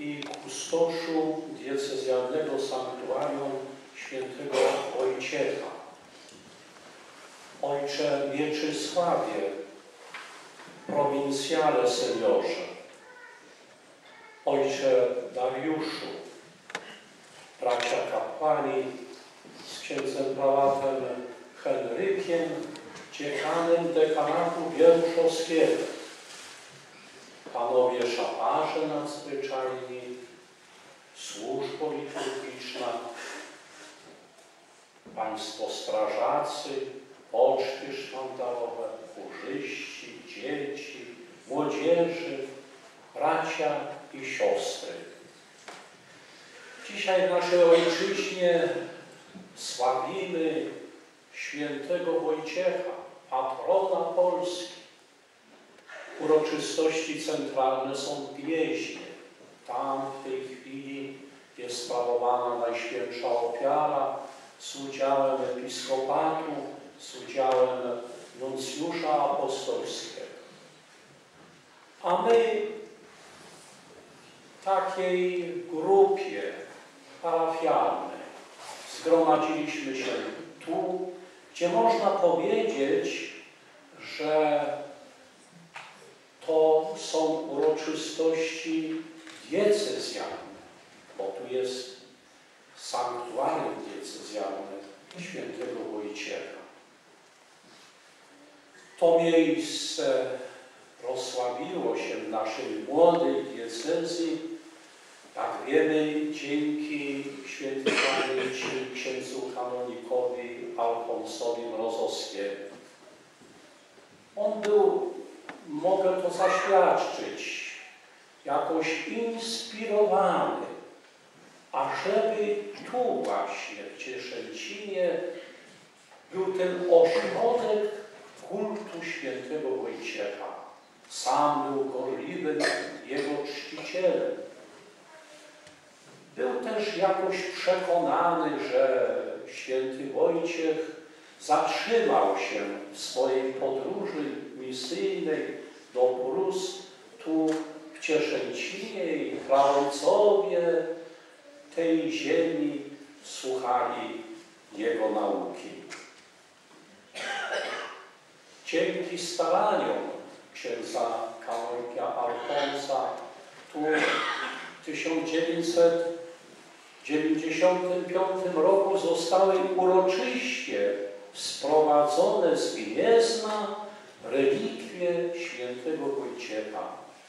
i kustoszu diecezjalnego sanktuarium świętego Wojciecha. Ojcze Mieczysławie, prowincjale seniorze, Ojcze Dariuszu, bracia kapłani z księdzem prałatem Henrykiem, dziekanem dekanatu wieruszowskiego, panowie szafarze nadzwyczajni, służbo liturgiczna, państwo strażacy, poczty sztandarowe, chórzyści, dzieci, młodzieży, bracia i siostry. Dzisiaj w naszej ojczyźnie sławimy świętego Wojciecha, patrona Polski. Uroczystości centralne są w Gnieźnie. Tam w tej chwili jest sprawowana Najświętsza Ofiara z udziałem episkopatu, z udziałem nuncjusza apostolskiego. A my w takiej grupie parafialnej zgromadziliśmy się tu, gdzie można powiedzieć, że to są uroczystości diecezjalne, bo tu jest sanktuarium diecezjalne świętego Wojciecha. To miejsce rozsławiło się w naszej młodej diecezji, jak wiemy, dzięki świętej pamięci księdzu kanonikowi Alfonsowi Mrozowskiemu. On był, mogę to zaświadczyć, jakoś inspirowany, ażeby tu właśnie w Cieszęcinie był ten ośrodek kultu świętego Wojciecha. Sam był gorliwym jego czcicielem. Był też jakoś przekonany, że święty Wojciech zatrzymał się w swojej podróży misyjnej do Prus tu w Cieszęcinie i praojcowie tej ziemi słuchali jego nauki. Dzięki staraniom księdza kanonika Alfonsa tu w 1995 roku zostały uroczyście sprowadzone z Gniezna relikwie świętego Wojciecha.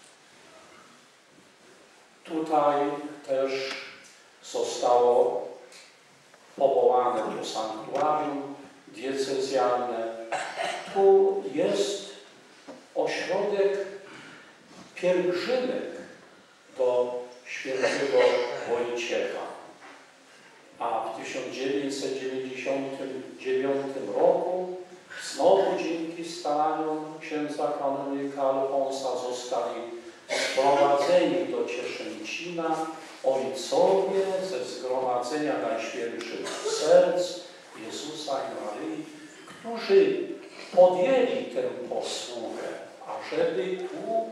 Tutaj też zostało powołane to sanktuarium diecezjalne. Tu jest ośrodek pielgrzymek do świętego Wojciecha. A w 1999 roku znowu dzięki staraniom księdza kanonika Alfonsa zostali sprowadzeni do Cieszęcina ojcowie ze Zgromadzenia Najświętszych Serc Jezusa i Maryi, którzy podjęli tę posługę, ażeby tu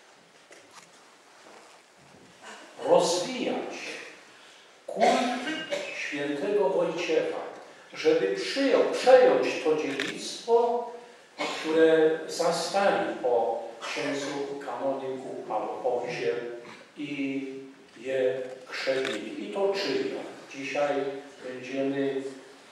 rozwijać kult świętego Wojciecha, żeby przejąć to dziedzictwo, które zastali po księdzu kanoniku Alfonsie i je krzewili. I to czynią. Dzisiaj będziemy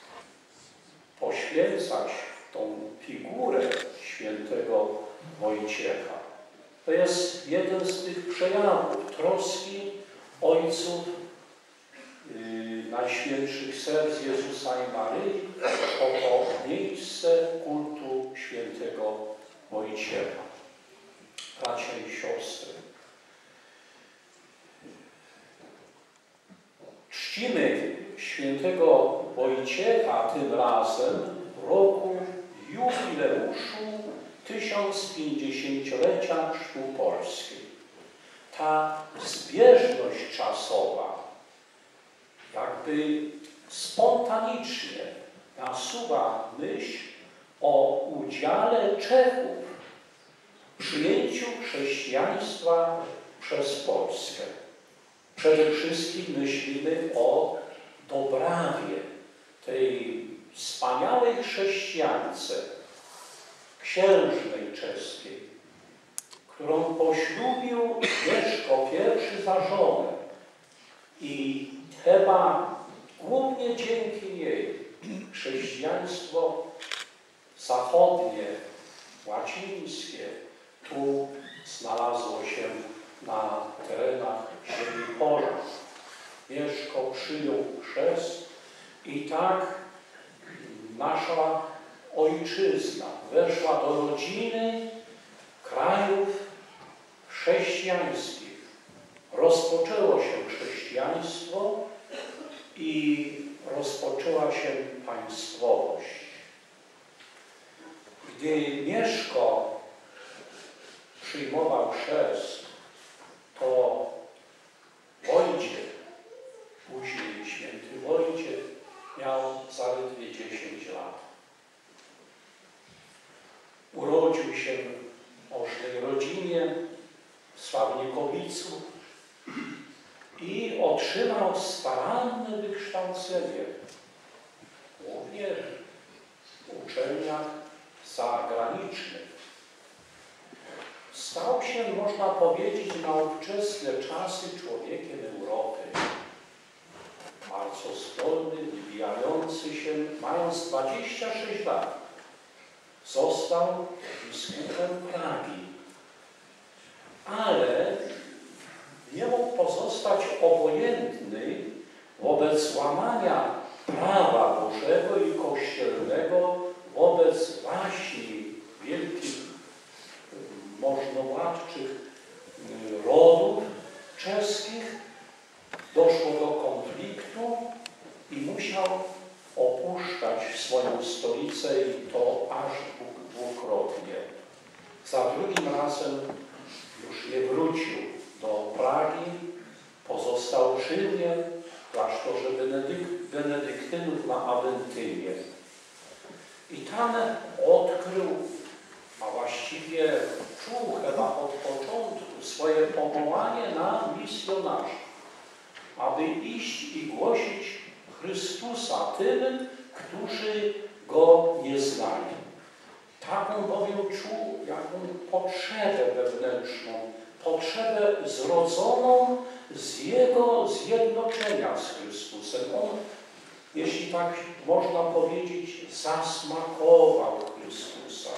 poświęcać tą figurę świętego Wojciecha. To jest jeden z tych przejawów troski ojców Najświętszych Serc Jezusa i Maryi o to miejsce kultu świętego Wojciecha. Bracia i siostry, czcimy świętego Wojciecha tym razem w roku jubileuszu 1050-lecia chrztu Polski. Ta zbieżność czasowa jakby spontanicznie nasuwa myśl o udziale Czechów w przyjęciu chrześcijaństwa przez Polskę. Przede wszystkim myślimy o Dobrawie, tej wspaniałej chrześcijance, księżnej czeskiej, którą poślubił Mieszko I za żonę. I chyba głównie dzięki niej chrześcijaństwo zachodnie, łacińskie tu znalazło się na terenach ziemi Pożar. Mieszko przyjął chrzest i tak nasza ojczyzna weszła do rodziny krajów chrześcijańskich. Rozpoczęło się chrześcijaństwo i rozpoczęła się państwowość. Gdy Mieszko przyjmował chrzest, to Wojciech, później święty Wojciech, miał zaledwie 10 lat. Urodził się w możnej rodzinie w Sławnikowicu i otrzymał staranne wykształcenie, głównie w uczelniach zagranicznych. Stał się, można powiedzieć, na ówczesne czasy człowiekiem Europy. Bardzo zdolny, wybijający się, mając 26 lat, został biskupem Pragi. Ale nie mógł pozostać obojętny wobec łamania prawa Bożego i kościelnego, wobec waśni wielkich, możnowładczych rodów czeskich. Doszło do konfliktu i musiał opuszczać swoją stolicę i to aż dwukrotnie. Za drugim razem już nie wrócił do Pragi, pozostał w Rzymie, w klasztorze benedyktynów na Awentynie. I tam odkrył, a właściwie czuł chyba od początku swoje powołanie na misjonarza, aby iść i głosić Chrystusa tym, którzy Go nie znali. Taką bowiem czuł jaką potrzebę wewnętrzną, potrzebę zrodzoną z Jego zjednoczenia z Chrystusem. On, jeśli tak można powiedzieć, zasmakował Chrystusa,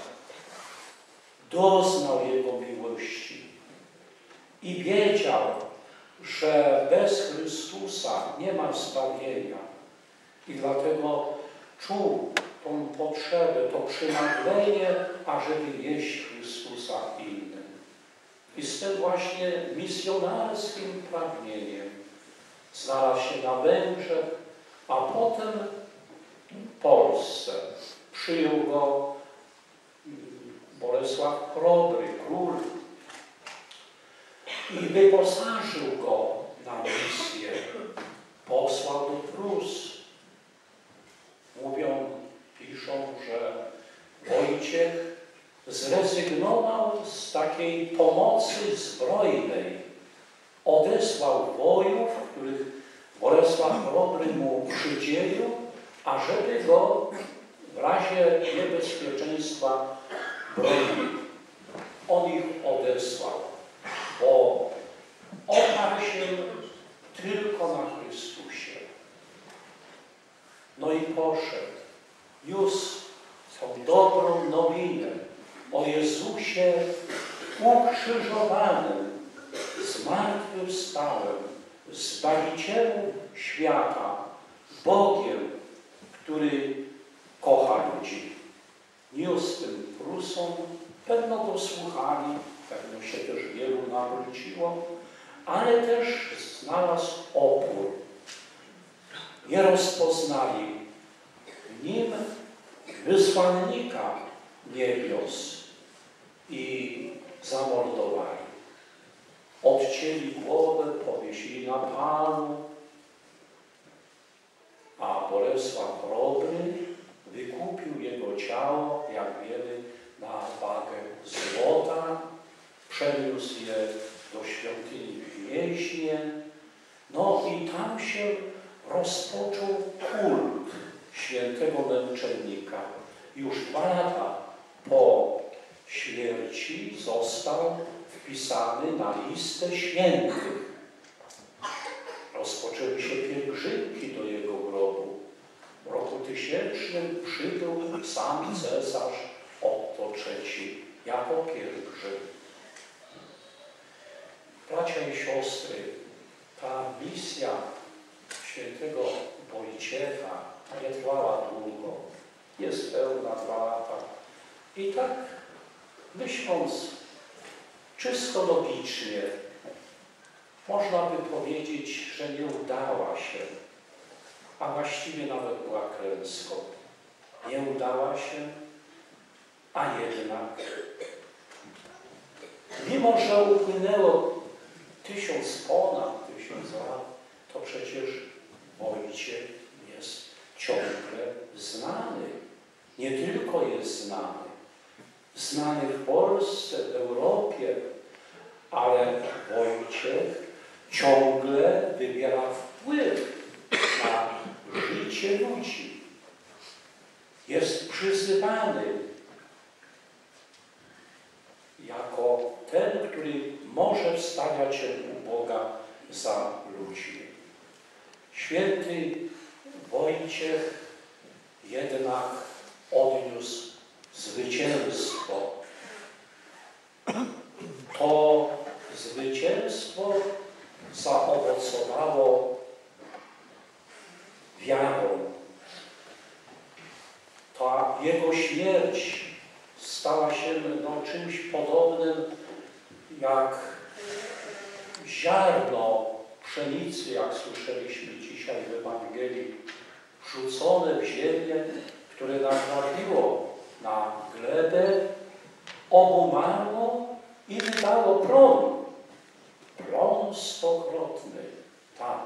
doznał Jego miłości i wiedział, że bez Chrystusa nie ma zbawienia. I dlatego czuł tą potrzebę, to przynaglenie, ażeby jeść Chrystusa innym. I z tym właśnie misjonarskim pragnieniem znalazł się na Węgrzech, a potem w Polsce. Przyjął go Bolesław Chrobry, król, i wyposażył go na misję. Posłał do Prus. Piszą, że Wojciech zrezygnował z takiej pomocy zbrojnej. Odesłał wojów, których Bolesław Chrobry mu przydzielił, ażeby go w razie niebezpieczeństwa bronił. On ich odesłał, bo oparł się tylko na Chrystusie. No i poszedł. Niósł tą dobrą nowinę o Jezusie ukrzyżowanym, zmartwychwstałym, Zbawicielu świata, Bogiem, który kocha ludzi. Niósł tym Prusom, pewno go słuchali, pewno się też wielu nawróciło, ale też znalazł opór. Nie rozpoznali w nim wysłannika niebios i zamordowali. Odcięli głowę, powiesili na palu, a Bolesław Chrobry wykupił jego ciało, jak wiemy, na wagę złota, przeniósł je do świątyni w Gnieźnie tam się rozpoczął kult świętego męczennika. Już 2 lata po śmierci został wpisany na listę świętych. Rozpoczęły się pielgrzymki do jego grobu. W roku 1000 przybył sam cesarz Otto III jako pielgrzym. Bracia i siostry, ta misja świętego Wojciecha nie trwała długo. Jest pełna 2 lata. I tak, myśląc czysto logicznie, można by powiedzieć, że nie udała się, a właściwie nawet była klęską. Nie udała się, a jednak, mimo że upłynęło ponad 1000 lat, to przecież Wojciech jest ciągle znany. Nie tylko jest znany. Znany w Polsce, w Europie, ale Wojciech ciągle wywiera wpływ na życie ludzi. Jest przyzywany jako ten, który może wstawiać się u Boga za ludzi. Święty Wojciech jednak odniósł zwycięstwo. To zwycięstwo zaowocowało wiarą. Ta jego śmierć stała się czymś podobnym jak ziarno pszenicy, jak słyszeliśmy dzisiaj w Ewangelii, rzucone w ziemię, które natrafiło na glebę, obumarło i wydało plon. Plon 100-krotny. Tak.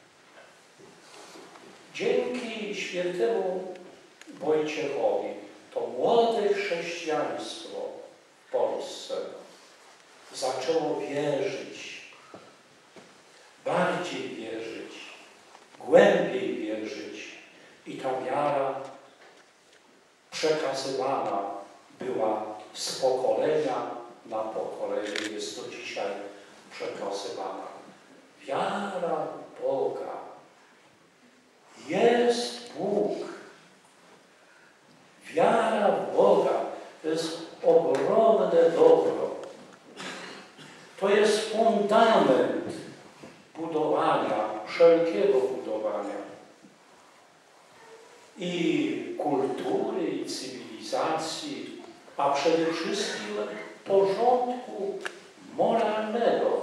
Dzięki świętemu Wojciechowi to młode chrześcijaństwo w Polsce zaczęło wierzyć, bardziej wierzyć, głębiej wierzyć i ta wiara przekazywana była z pokolenia na pokolenie, jest do dzisiaj przekazywana. Wiara w Boga. Jest Bóg. Wiara w Boga to jest ogromne dobro. To jest fundament budowania, wszelkiego budowania. I kultury, i cywilizacji, a przede wszystkim porządku moralnego.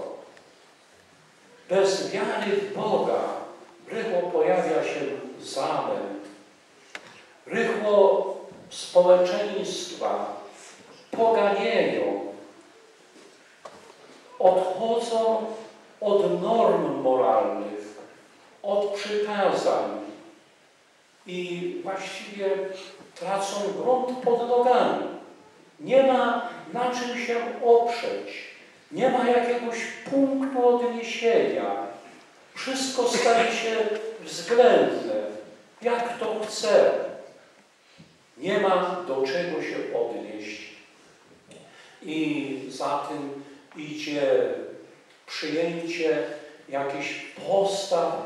Bez wiary w Boga rychło pojawia się zamęt. Rychło społeczeństwa poganieją. Odchodzą od norm moralnych, od przykazań i właściwie tracą grunt pod nogami. Nie ma na czym się oprzeć. Nie ma jakiegoś punktu odniesienia. Wszystko staje się względne, jak to chce. Nie ma do czego się odnieść. I za tym idzie przyjęcie jakichś postaw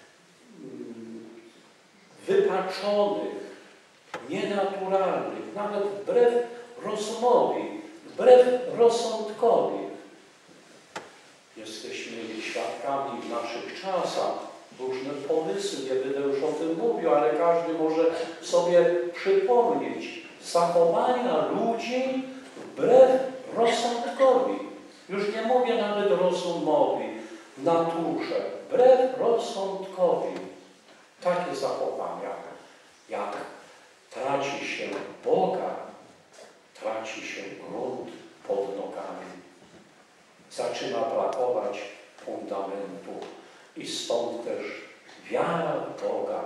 wypaczonych, nienaturalnych, nawet wbrew rozumowi, wbrew rozsądkowi. Jesteśmy świadkami w naszych czasach różne pomysły, nie będę już o tym mówił, ale każdy może sobie przypomnieć zachowania ludzi wbrew rozsądkowi. Już nie mówię nawet rozumowi, naturze, wbrew rozsądkowi. Takie zachowania, jak traci się Boga, traci się grunt pod nogami. Zaczyna brakować fundamentu i stąd też wiara w Boga.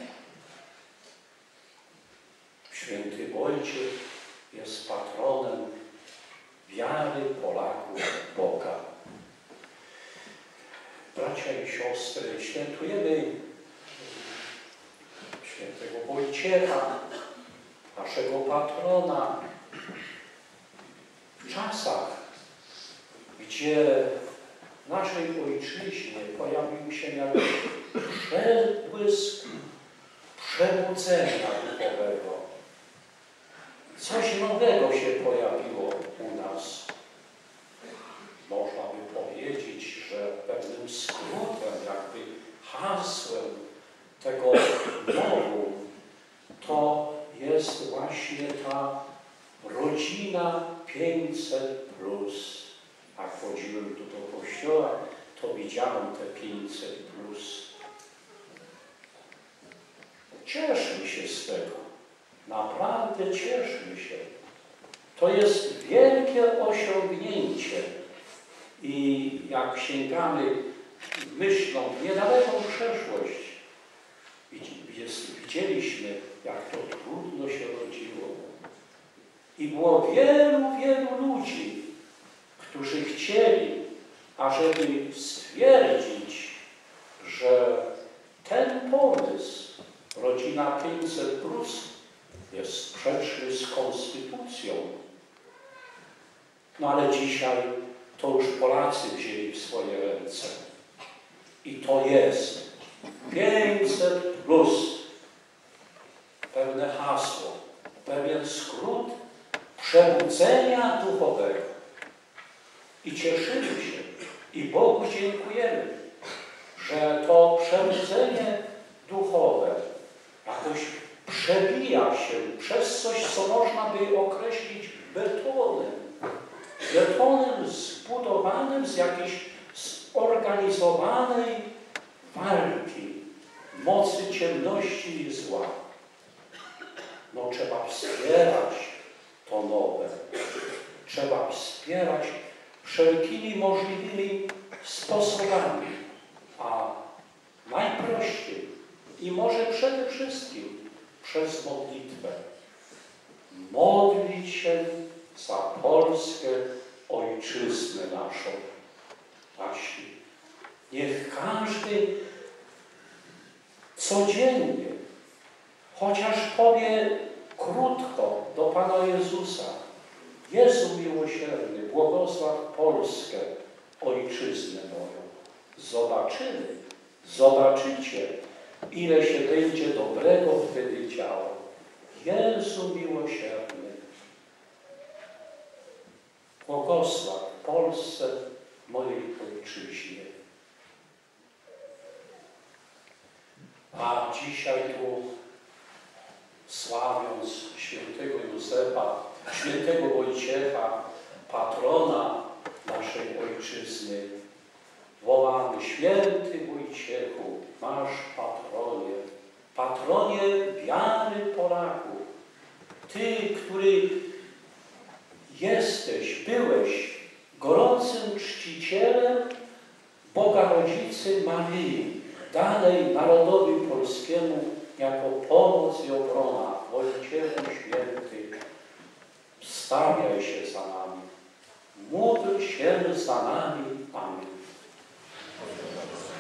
Święty Wojciech jest patronem wiary Polaków w Boga. bracia i siostry, świętujemy świętego Wojciecha, naszego patrona, w czasach, gdzie w naszej ojczyźnie pojawił się jakiś przebłysk przebudzenia duchowego. Coś nowego się pojawiło u nas. Można by powiedzieć, że pewnym skrótem, jakby hasłem tego novum to jest właśnie ta rodzina 500+. Jak chodziłem tu do kościoła, to widziałem te 500+. Cieszmy się z tego. Naprawdę cieszmy się. To jest wielkie osiągnięcie. I jak sięgamy myślą w niedaleką przeszłość, widzieliśmy, jak to trudno się rodziło. I było wielu, wielu ludzi, którzy chcieli, ażeby stwierdzić, że ten pomysł rodzina 500+ jest sprzeczny z konstytucją. No ale dzisiaj to już Polacy wzięli w swoje ręce. I to jest 500+. Pewne hasło, pewien skrót przebudzenia duchowego. I cieszymy się i Bogu dziękujemy, że to przebudzenie duchowe jakoś przebija się przez coś, co można by określić betonem. Betonem zbudowanym z jakiejś zorganizowanej walki mocy ciemności i zła. No trzeba wspierać to nowe. Trzeba wspierać wszelkimi możliwymi sposobami. A najprościej i może przede wszystkim przez modlitwę. Modlić się za Polskę, ojczyznę naszą. Właśnie. Niech każdy codziennie chociaż powie krótko do Pana Jezusa: Jezu miłosierny, błogosław Polskę, ojczyznę moją. Zobaczymy, zobaczycie, ile się będzie dobrego wtedy działo. Jezu miłosierny, błogosław Polsce, mojej ojczyźnie. A dzisiaj tu, sławiąc świętego Józefa, świętego Wojciecha, patrona naszej ojczyzny, wołamy: Święty Wojciechu, masz patronie, patronie wiary Polaków. Ty, który byłeś gorącym czcicielem Boga Rodzicy Maryi, danej narodowi polskiemu jako pomoc i obrona. Wojciechu Święty, wstawiaj się za nami, módl się za nami. Amen.